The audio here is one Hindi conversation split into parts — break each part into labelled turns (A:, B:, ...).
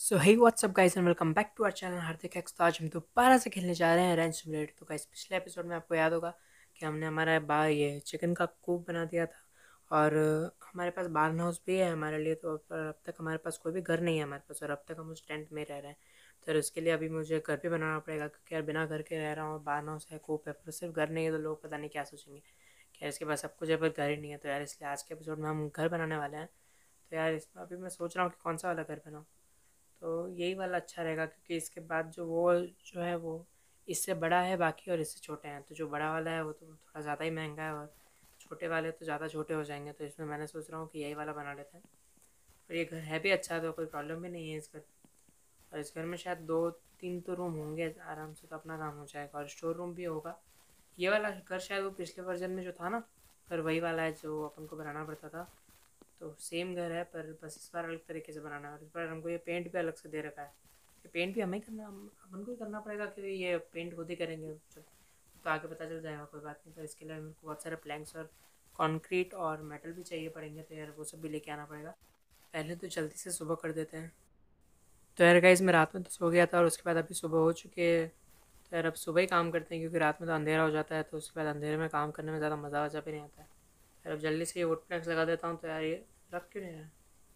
A: So hey what's up guys and welcome back to our channel Hardik X. तो आज हम दोबारा से खेलने जा रहे हैं रैंक सिमुलेटर। तो गाइस पिछले एपिसोड में आपको याद होगा कि हमने हमारा ये चिकन का कूप बना दिया था और हमारे पास बार्न हाउस भी है हमारे लिए। तो पर अब तक हमारे पास कोई भी घर नहीं है हमारे पास, और अब तक हम उस टेंट में रह रहे हैं। तो इसके लिए अभी मुझे घर भी बनाना पड़ेगा, क्योंकि यार बिना घर के रह रहा हूँ। बार्न हाउस है, कूप है, पर सिर्फ घर नहीं है तो लोग पता नहीं क्या सोचेंगे कि यार इसके पास सब कुछ है पर घर ही नहीं है। तो यार इसलिए आज के एपिसोड में हम घर बनाने वाले हैं। तो यार इसमें अभी मैं सोच रहा हूँ कि कौन सा वाला घर बनाऊँ। तो यही वाला अच्छा रहेगा, क्योंकि इसके बाद जो है वो इससे बड़ा है बाकी, और इससे छोटे हैं। तो जो बड़ा वाला है वो तो थोड़ा ज़्यादा ही महंगा है, और छोटे वाले तो ज़्यादा छोटे हो जाएंगे। तो इसमें मैंने सोच रहा हूँ कि यही वाला बना लेते हैं। और ये घर है भी अच्छा, तो कोई प्रॉब्लम भी नहीं है इस घर। और इस घर में शायद दो तीन तो रूम होंगे आराम से, तो अपना काम हो जाएगा, और स्टोर रूम भी होगा। ये वाला घर शायद वो पिछले वर्जन में जो था ना घर, वही वाला है जो अपन को बनाना पड़ता था। तो सेम घर है, पर बस इस बार अलग तरीके से बनाना है, और इस बार हमको ये पेंट भी अलग से दे रखा है। ये पेंट भी हमें करना, अपन को ही करना पड़ेगा, कि ये पेंट खुद ही करेंगे। चल, तो आगे पता चल जाएगा, कोई बात नहीं। तो इसके लिए मेरे को बहुत सारे प्लैंक्स और कंक्रीट और मेटल भी चाहिए पड़ेंगे, तो यार वो सब भी लेके आना पड़ेगा। पहले तो जल्दी से सुबह कर देते हैं। तो यार गाइस मैं रात में तो सो गया था, और उसके बाद अभी सुबह हो चुकी है। तो यार अब सुबह ही काम करते हैं, क्योंकि रात में तो अंधेरा हो जाता है, तो उसके बाद अंधेरे में काम करने में ज़्यादा मज़ा वज़ा भी नहीं आता है। यार अब जल्दी से ये वुड प्लैंक्स लगा देता हूँ। तो यार ये रख क्यों नहीं रहा है?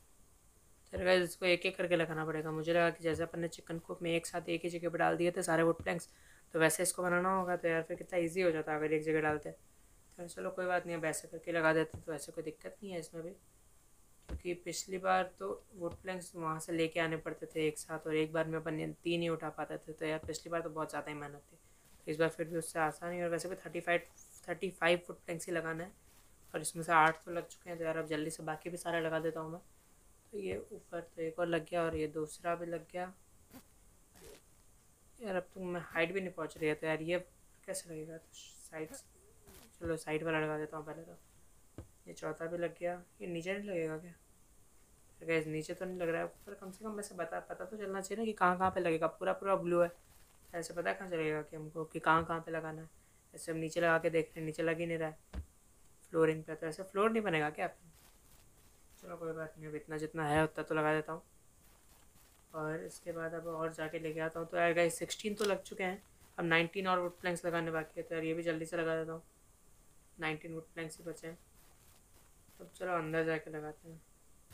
A: चल गाइस इसको एक एक करके लगाना पड़ेगा। मुझे लगा कि जैसे अपन ने चिकन कुक में एक साथ एक ही जगह पर डाल दिए थे सारे वुड प्लैंक्स, तो वैसे इसको बनाना होगा। तो यार फिर कितना ईजी हो जाता अगर एक जगह डालते। तो चलो कोई बात नहीं, अब ऐसे करके लगा देते, तो ऐसे कोई दिक्कत नहीं है इसमें भी। क्योंकि पिछली बार तो वुड प्लैंक्स वहाँ से लेके आने पड़ते थे एक साथ, और एक बार में अपन ने तीन ही उठा पाते थे। तो यार पिछली बार तो बहुत ज़्यादा ही मेहनत थी। तो इस बार फिर भी उससे आसान ही, और वैसे भी 35 वुड प्लैंक्स ही लगाना है, और इसमें से 8 तो लग चुके हैं। तो यार अब जल्दी से बाकी भी सारे लगा देता हूँ मैं। तो ये ऊपर तो एक और लग गया, और ये दूसरा भी लग गया। यार अब तो मैं हाइट भी नहीं पहुंच रही है, तो यार ये कैसे लगेगा? तो साइड, चलो साइड वाला लगा देता हूँ पहले तो। ये चौथा भी लग गया। ये नीचे नहीं लगेगा क्या? गैस नीचे तो नहीं लग रहा है, पर कम से कम वैसे पता तो चलना चाहिए ना कि कहाँ कहाँ पे लगेगा। पूरा पूरा ब्लू है, ऐसे पता कहाँ चलेगा कि हमको कि कहाँ कहाँ पे लगाना है? ऐसे हम नीचे लगा के देख रहे हैं, नीचे लग ही नहीं रहा है फ्लोरिंग पे। तो ऐसे फ्लोर नहीं बनेगा क्या? चलो कोई बात नहीं, अब इतना जितना है उतना तो लगा देता हूँ। और इसके बाद अब और जाके लेके आता हूँ। तो यार गाइस 16 तो लग चुके हैं, अब 19 और वुड प्लैंक्स लगाने बाकी है। तो यार ये भी जल्दी से लगा देता हूँ। 19 वुड प्लैंक्स ही बचे हैं। तो चलो अंदर जाके लगाते हैं।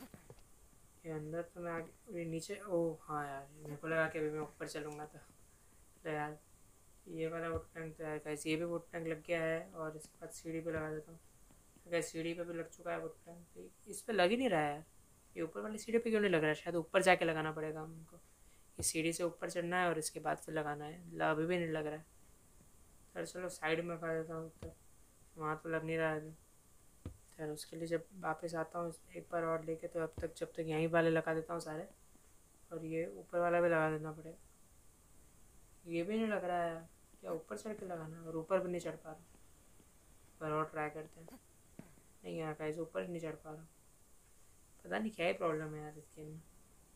A: ये अंदर तो मैं आगे, अभी नीचे, ओह हाँ यार मेरे को लगा कि अभी मैं ऊपर चलूँगा तो यार ये वाला वुड प्लैंक तो यार गाइस ये भी वुड प्लैंक लग गया है। और इसके बाद सीढ़ी पे लगा देता हूँ। तो गाइस सीढ़ी पे भी लग चुका है वुड प्लैंक, तो इस पे लग ही नहीं रहा है यार। ये ऊपर वाली सीढ़ी पे क्यों नहीं लग रहा है? शायद ऊपर जाके लगाना पड़ेगा हमको। ये सीढ़ी से ऊपर चढ़ना है और इसके बाद फिर लगाना है। अभी भी नहीं लग रहा है। सर चलो साइड में लगा देता हूँ, तो वहाँ तो लग नहीं रहा है अभी। सर उसके लिए जब वापस आता हूँ एक बार और लेके, तो अब तक जब तक यहीं वाले लगा देता हूँ सारे, और ये ऊपर वाला भी लगा देना पड़ेगा। ये भी नहीं लग रहा है यार, क्या ऊपर चढ़ के लगाना है? और ऊपर भी नहीं चढ़ पा रहा। पर और ट्राई करते हैं। नहीं यार गाइस ऊपर ही नहीं चढ़ पा रहा। पता नहीं क्या ही प्रॉब्लम है यार इस गेम में।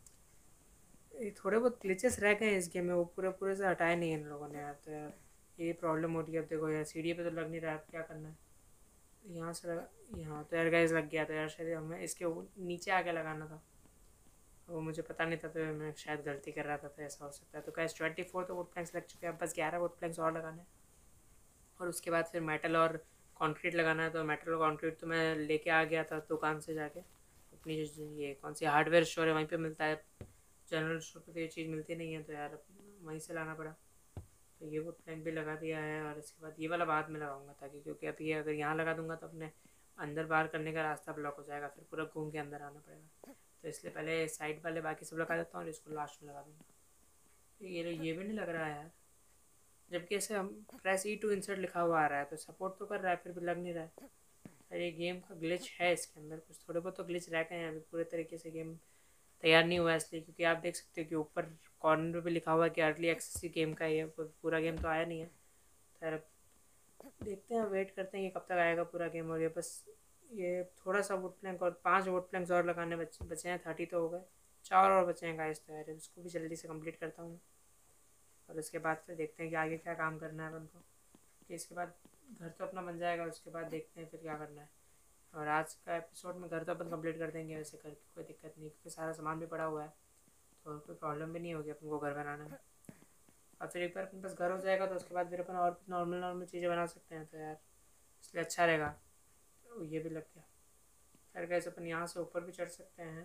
A: ये थोड़े बहुत ग्लिचेस रह गए हैं इस गेम में, वो पूरे पूरे से हटाए नहीं है इन लोगों ने यार। तो यार ये प्रॉब्लम हो रही है। अब देखो यार सीढ़ी पे तो लग नहीं रहा है, अब क्या करना है? यहाँ से लगा, यहाँ तो यार गाइस लग गया। तो यार शायद हमें इसके नीचे आके लगाना था, वो मुझे पता नहीं था। तो मैं शायद गलती कर रहा था, तो ऐसा हो सकता है। तो गाइस 24 तो वुड प्लैंक्स लग चुके हैं, अब बस 11 वुड प्लैंक्स और लगाने हैं। और उसके बाद फिर मेटल और कंक्रीट लगाना है। तो मेटल और कंक्रीट तो मैं लेके आ गया था दुकान से जाके। अपनी ये कौन सी हार्डवेयर स्टोर है वहीं पे मिलता है। जनरल स्टोर पे तो ये चीज़ मिलती नहीं है, तो यार वहीं से लाना पड़ा। तो ये वुड प्लैंक भी लगा दिया है, और इसके बाद ये वाला बाद में लगाऊंगा, ताकि क्योंकि अभी अगर यहाँ लगा दूंगा तो अपने अंदर बाहर करने का रास्ता ब्लॉक हो जाएगा, फिर पूरा घूम के अंदर आना पड़ेगा। तो इसलिए पहले साइड वाले बाकी सब लगा देता हूँ, और इसको लास्ट में लगा दूँगा। तो ये भी नहीं लग रहा है यार, जबकि ऐसे हम प्रेस E2 इंसर्ट लिखा हुआ आ रहा है, तो सपोर्ट तो कर रहा है, फिर भी लग नहीं रहा है। और ये गेम का ग्लिच है, इसके अंदर कुछ थोड़े बहुत तो ग्लिच रह गए हैं। अभी पूरे तरीके से गेम तैयार नहीं हुआ है, इसलिए क्योंकि आप देख सकते हो कि ऊपर कॉर्नर पे भी लिखा हुआ है कि अर्ली एक्सेस गेम का ही है, पूरा गेम तो आया नहीं है। खैर अब देखते हैं, वेट करते हैं ये कब तक आएगा पूरा गेम। और ये बस ये थोड़ा सा वुड प्लैंक और 5 वुड प्लैंक्स और लगाने बचे हैं। 30 तो हो गए, 4 और बचे हैं गाइस। तो यार उसको भी जल्दी से कंप्लीट करता हूँ, और उसके बाद फिर देखते हैं कि आगे क्या काम करना है अपन को। कि इसके बाद घर तो अपना बन जाएगा, उसके बाद देखते हैं फिर क्या करना है। और आज का एपिसोड में घर तो अपन कंप्लीट कर देंगे, वैसे घर की कोई दिक्कत नहीं, क्योंकि सारा सामान भी पड़ा हुआ है। तो कोई प्रॉब्लम भी नहीं होगी अपन को घर बनाने में। और फिर एक बार अपने पास घर हो जाएगा तो उसके बाद फिर अपन और नॉर्मल नॉर्मल चीज़ें बना सकते हैं, तो यार इसलिए अच्छा रहेगा। तो ये भी लग गया। फिर कैसे अपन यहाँ से ऊपर भी चढ़ सकते हैं।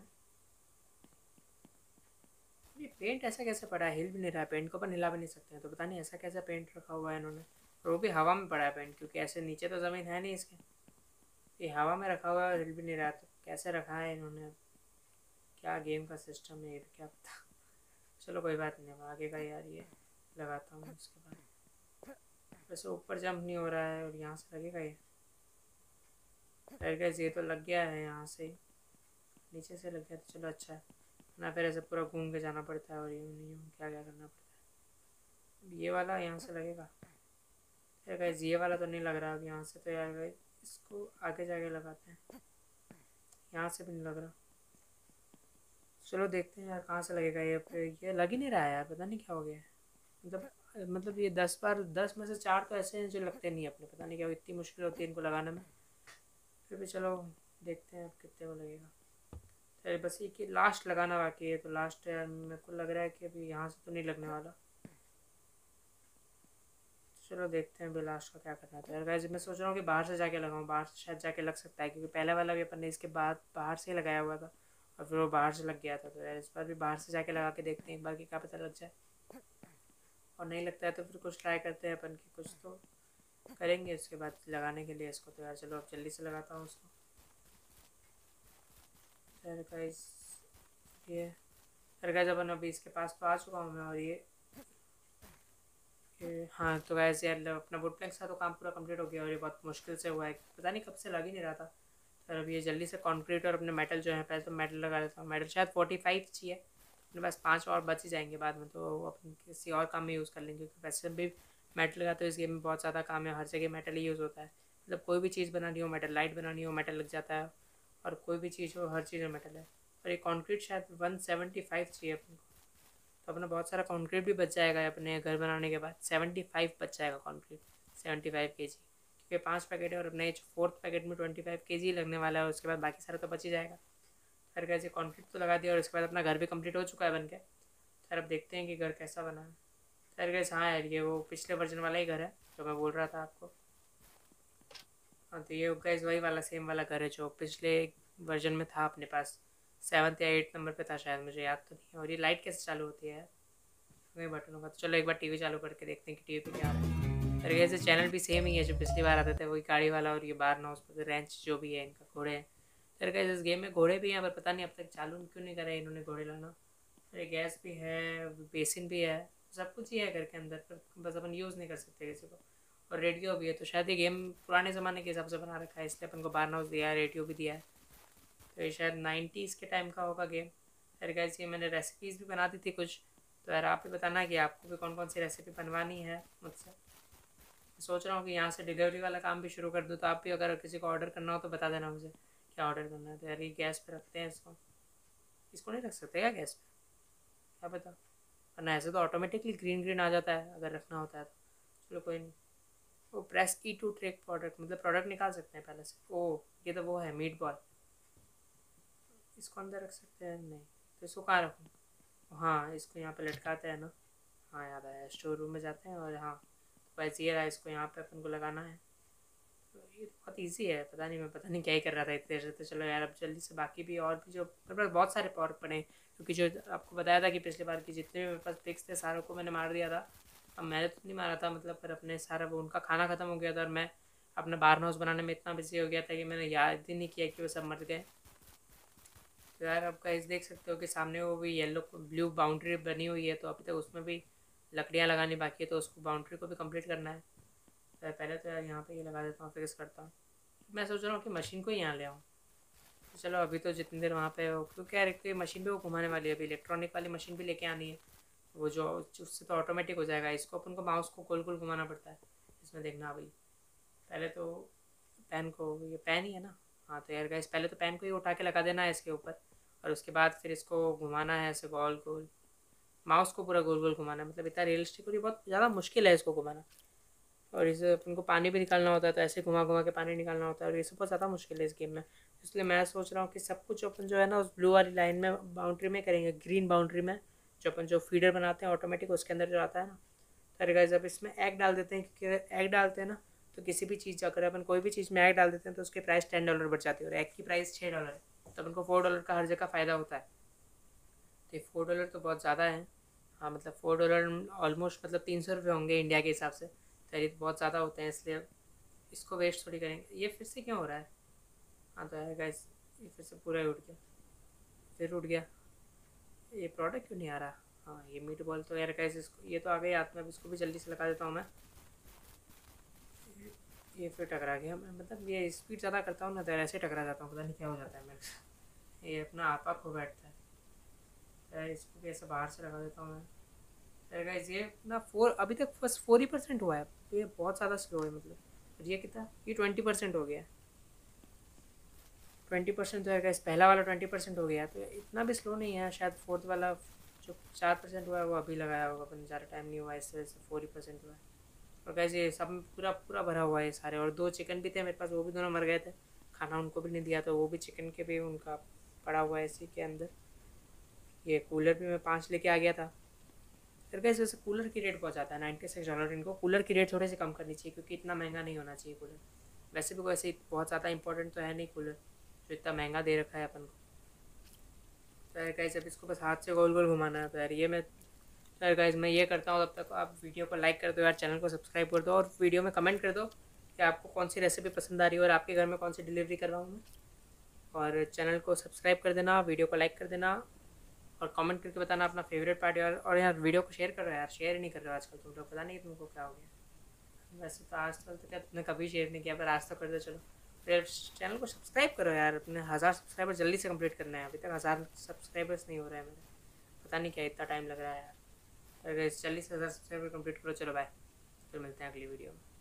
A: ये पेंट ऐसा कैसे पड़ा है, हिल भी नहीं रहा है, पेंट को अपन हिला भी नहीं सकते हैं, तो पता नहीं ऐसा कैसा पेंट रखा हुआ है इन्होंने। और वो भी हवा में पड़ा है पेंट, क्योंकि ऐसे नीचे तो ज़मीन है नहीं इसके, ये हवा में रखा हुआ है, हिल भी नहीं रहा, तो कैसे रखा है इन्होंने। क्या गेम का सिस्टम है ये भी क्या पता। चलो कोई बात नहीं, अब आगे का यार ये लगाता हूँ उसके बाद। वैसे ऊपर जंप नहीं हो रहा है और यहाँ से लगेगा ये। गैस ये तो लग गया है, यहाँ से नीचे से लग गया तो चलो अच्छा है ना। फिर ऐसे पूरा घूम के जाना पड़ता है और यूँ नहीं यूँ क्या क्या करना पड़ता है। ये वाला यहाँ से लगेगा यार गैस, ये वाला तो नहीं लग रहा अब यहाँ से, तो यार गैस इसको आगे जाके लगाते हैं। यहाँ से भी नहीं लग रहा, चलो देखते हैं यार कहाँ से लगेगा ये लग ही नहीं रहा है यार, पता नहीं क्या हो गया है। मतलब ये 10 बार 10 में से 4 तो ऐसे हैं जो लगते नहीं अपने, पता नहीं क्या इतनी मुश्किल होती है इनको लगाने में। फिर भी चलो देखते हैं अब कितने को लगेगा। तो बस ये कि लास्ट लगाना बाकी है, तो लास्ट यार मेरे को लग रहा है कि अभी यहाँ से तो नहीं लगने वाला। चलो देखते हैं अभी लास्ट का क्या करना था यार गाइस। मैं सोच रहा हूँ कि बाहर से जाके लगाऊँ, बाहर से शायद जाके लग सकता है, क्योंकि पहले वाला भी अपन ने इसके बाद बाहर से ही लगाया हुआ था और फिर वो बाहर से लग गया था। तो यार इस बार भी बाहर से जाके लगा के देखते हैं एक बार कि क्या पता लग जाए, और नहीं लगता है तो फिर कुछ ट्राई करते हैं अपन की, कुछ तो करेंगे उसके बाद लगाने के लिए इसको। तो यार चलो अब जल्दी से लगाता हूँ उसको। यार गाइस ये यार गाइस अपन अभी इसके पास तो आ चुका हूँ मैं, और हाँ तो वैसे यार अपना वुड प्लैंक्स का तो काम पूरा कंप्लीट हो गया, और ये बहुत मुश्किल से हुआ है, पता नहीं कब से लग ही नहीं रहा था। तो अब ये जल्दी से कंक्रीट और अपने मेटल जो है, पहले तो मेटल लगा देता हूँ। मेटल शायद 45 चाहिए अपने पास, 5 और बच ही जाएंगे बाद में, तो अपन किसी और काम में यूज़ कर लेंगे, क्योंकि वैसे भी मेटल का तो इस गेम में बहुत ज़्यादा काम है, हर जगह मेटल ही यूज़ होता है। मतलब कोई भी चीज़ बनानी हो मेटल, लाइट बनानी हो मेटल लग जाता है, और कोई भी चीज़ हो हर चीज़ में मेटल है। और ये कॉन्क्रीट शायद 175 चाहिए अपन को, तो अपना बहुत सारा कंक्रीट भी बच जाएगा अपने घर बनाने के बाद। 75 बच जाएगा कंक्रीट, 75 kg, क्योंकि 5 पैकेट है और अपने फोर्थ पैकेट में 25 kg लगने वाला है, उसके बाद बाकी सारा तो बच ही जाएगा। फिर कैसे कंक्रीट तो लगा दिया और उसके बाद अपना घर भी कंप्लीट हो चुका है बन के। फिर अब देखते हैं कि घर कैसा बना है। फिर कैसे हाँ यार ये वो पिछले वर्जन वाला ही घर है जो मैं बोल रहा था आपको। हाँ तो ये गैस वही वाला सेम वाला घर है जो पिछले वर्जन में था अपने पास, 7th या 8th नंबर पे था शायद, मुझे याद तो नहीं। और ये लाइट कैसे चालू होती है, वही बटन होगा। तो चलो एक बार टीवी चालू करके देखते हैं कि टीवी पे क्या आ रहा है। और ऐसे चैनल भी सेम ही है जो पिछली बार आते थे, वही गाड़ी वाला और ये बार हाउस पर रेंच जो भी है इनका, घोड़े हैं। फिर कैसे इस गेम में घोड़े भी हैं, पर पता नहीं अब तक चालू क्यों नहीं करे इन्होंने घोड़े लाना। अरे गैस भी है, बेसिन भी है, सब कुछ ही है घर के अंदर, पर बस अपन यूज़ नहीं कर सकते किसी को। और रेडियो भी है, तो शायद ये गेम पुराने ज़माने के हिसाब से बना रखा है, इसलिए अपन को बार हाउस दिया है, रेडियो भी दिया है। तो ये शायद 90s के टाइम का होगा गेम। फिर गैस ये मैंने रेसिपीज़ भी बना दी थी कुछ, तो यार आप ही बताना कि आपको भी कौन कौन सी रेसिपी बनवानी है मुझसे। सोच रहा हूँ कि यहाँ से डिलीवरी वाला काम भी शुरू कर दूँ, तो आप भी अगर किसी को ऑर्डर करना हो तो बता देना मुझे क्या ऑर्डर करना है। तो यार ये गैस पे रखते हैं इसको, इसको नहीं रख सकते क्या गैस पे, क्या पता, वरना ऐसे तो ऑटोमेटिकली ग्रीन ग्रीन आ जाता है अगर रखना होता है तो। चलो कोई नहीं। वो press key to track product, मतलब प्रोडक्ट निकाल सकते हैं पहले से। ओ ये तो वो है मीट बॉल, इसको अंदर रख सकते हैं नहीं, तो इसको कहाँ रखूँ। हाँ इसको यहाँ पे लटकाते हैं ना, हाँ याद आया, स्टोर रूम में जाते हैं और हाँ बस ये रहा, इसको यहाँ पे अपन को लगाना है। तो ये तो बहुत इजी है, पता नहीं क्या ही कर रहा था इतने देर से। तो चलो यार अब जल्दी से बाकी भी और भी जो मेरे पास बहुत सारे पावर पड़े हैं, क्योंकि जो आपको बताया था कि पिछली बार की जितने भी मेरे पास पिक्स थे सारों को मैंने मार दिया था। अब मैंने तो नहीं मारा था मतलब, पर अपने सारा वो उनका खाना ख़त्म हो गया था और मैं अपना बार्न हाउस बनाने में इतना बिजी हो गया था कि मैंने याद ही नहीं किया कि वो सब मर गए। तो यार आप गाइस देख सकते हो कि सामने वो भी येलो ब्लू बाउंड्री बनी हुई है, तो अभी तक उसमें भी लकड़ियाँ लगानी बाकी है, तो उसको बाउंड्री को भी कंप्लीट करना है। तो पहले तो यार यहाँ पे ये लगा देता हूँ, फिक्स करता हूँ। मैं सोच रहा हूँ कि मशीन को ही यहाँ ले आऊँ। तो चलो अभी तो जितनी देर वहाँ पे हो, क्योंकि यार एक तो ये मशीन भी वो घुमाने वाली है, अभी इलेक्ट्रॉनिक वाली मशीन भी लेके आनी है, वो जो उससे तो ऑटोमेटिक हो जाएगा। इसको अपन को माउस को गोल गोल घुमाना पड़ता है इसमें, देखना अभी। पहले तो पैन को, ये पैन ही है ना, हाँ तो यार गाइस पहले तो पैन को ही उठा के लगा देना है इसके ऊपर, और उसके बाद फिर इसको घुमाना है ऐसे गोल गोल, माउस को पूरा गोल गोल घुमाना है। मतलब इतना रियलिस्टिक और ये बहुत ज़्यादा मुश्किल है इसको घुमाना। और इसे अपन को पानी भी निकालना होता है, तो ऐसे घुमा घुमा के पानी निकालना होता है, और ये सब बहुत ज़्यादा मुश्किल है इस गेम में। इसलिए मैं सोच रहा हूँ कि सब कुछ अपन जो है ना उस ब्लू वाली लाइन में बाउंड्री में करेंगे, ग्रीन बाउंड्री में जो अपन जो फीडर बनाते हैं ऑटोमेटिक उसके अंदर जो आता है ना। तो गाइस अब इसमें एग डाल देते हैं, क्योंकि अगर एग डालते हैं ना तो किसी भी चीज़ अगर अपन कोई भी चीज़ में एग डाल देते हैं तो उसकी प्राइस $10 बढ़ जाती है, और एग की प्राइस $6 है, तो अपन को $4 का हर जगह फ़ायदा होता है। तो $4 तो बहुत ज़्यादा है। हाँ मतलब $4 ऑलमोस्ट मतलब 300 रुपये होंगे इंडिया के हिसाब से, तो ये बहुत ज़्यादा होते हैं, इसलिए इसको वेस्ट थोड़ी करेंगे। ये फिर से क्यों हो रहा है? हाँ तो है गाइस, ये फिर से पूरा ही उठ गया, फिर उठ गया। ये प्रोडक्ट क्यों नहीं आ रहा? हाँ ये मीट बॉल तो यार गाइस, इसको ये तो आ गई हाथ में, अब इसको भी जल्दी से लगा देता हूँ मैं। ये फिर टकरा गया। मैं मतलब ये स्पीड ज़्यादा करता हूँ ना तो ऐसे टकरा जाता हूँ, पता नहीं क्या हो जाता है मेरे से। ये अपना आपा खो बैठता है। तो इसको भी ऐसे बाहर से लगा देता हूँ मैं। तो गाइस ये ना अभी तक बस 4% हुआ है, तो ये बहुत ज़्यादा स्लो है मतलब। और ये कितना, ये 20% हो गया। 20% तो है गाइस, पहला वाला 20% हो गया, तो इतना भी स्लो नहीं है। शायद फोर्थ वाला जो 4% हुआ है वो अभी लगाया होगा, अपन ज़्यादा टाइम नहीं हुआ, इस वजह से 4% हुआ है। और गाइस ये सब पूरा पूरा भरा हुआ है सारे, और 2 चिकन भी थे मेरे पास, वो भी दोनों मर गए थे, खाना उनको भी नहीं दिया, तो वो भी चिकन के भी उनका पड़ा हुआ है इसी के अंदर। ये कूलर भी मैं 5 लेके आ गया था। फिर गाइस वैसे कूलर की रेट बहुत ज़्यादा है, $96। इनको कूलर की रेट थोड़ी सी कम करनी चाहिए, क्योंकि इतना महंगा नहीं होना चाहिए कूलर। वैसे भी वैसे बहुत ज़्यादा इंपॉर्टेंट तो है नहीं कूलर, जो इतना महंगा दे रखा है अपन को। तो यार गाइस अब इसको बस हाथ से गोल गोल घुमाना है। तो यार ये मैं, तो यार गाइस मैं ये करता हूँ, तब तक आप वीडियो को लाइक कर दो यार, चैनल को सब्सक्राइब कर दो, और वीडियो में कमेंट कर दो कि आपको कौन सी रेसिपी पसंद आ रही है और आपके घर में कौन सी डिलीवरी कर रहा हूँ मैं। और चैनल को सब्सक्राइब कर देना, वीडियो को लाइक कर देना, और कमेंट करके बताना अपना फेवरेट पार्ट यार। और यार वीडियो को शेयर कर रहे हो यार, शेयर ही नहीं कर रहे हो आजकल तुम लोग, पता नहीं तुमको क्या हो गया। वैसे तो आज तक तो क्या तुमने कभी शेयर नहीं किया, पर आज तो कर दो चलो। फिर चैनल को सब्सक्राइब करो यार, अपने 1000 सब्सक्राइबर जल्दी से कंप्लीट करना है, अभी तक 1000 सब्सक्राइबर्स नहीं हो रहा है मेरे, पता नहीं क्या इतना टाइम लग रहा है यार। अगर जल्दी से 1000 सब्सक्राइबर कंप्लीट करो। चलो बाय, फिर मिलते हैं अगली वीडियो में।